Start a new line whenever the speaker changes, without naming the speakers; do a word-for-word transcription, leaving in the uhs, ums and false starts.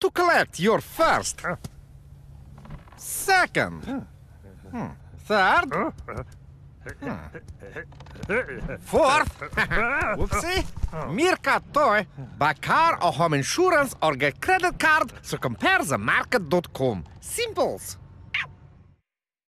to collect your first, second, hmm, third, hmm, fourth, whoopsie, meerkat toy, buy car or home insurance or get credit card, so compare the market dot com. Simples.